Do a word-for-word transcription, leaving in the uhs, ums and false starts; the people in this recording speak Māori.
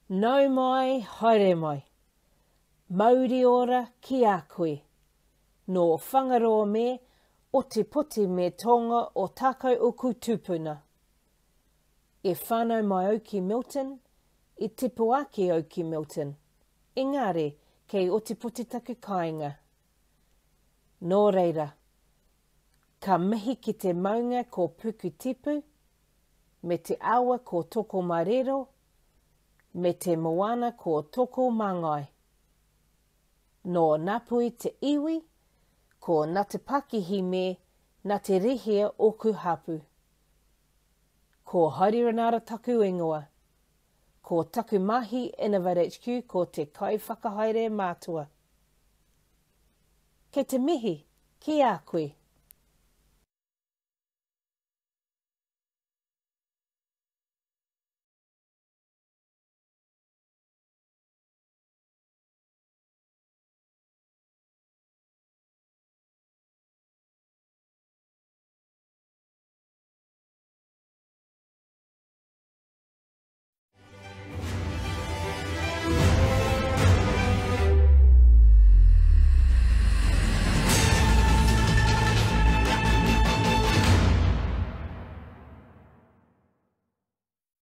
Nau mai, haere mai. Mauri ora ki a koe. No whangaroa me, o te poti me tonga o tākau uku tūpuna. E whānau mai au ki Milton, e tipu ake au ki Milton. Engari, kei o te poti taku kāinga. Nō reira, ka mihi ki te maunga ko puku tipu, me te awa ko toko marero, me te moana ko toko mangai. Nō napui te iwi, ko nā te pakihi me, nā te rihia oku hapu. Ko Heidi Renata taku ingoa. Ko taku mahi Innovate H Q ko te kaiwhakahaere mātua. Kei te mihi, ki a koe.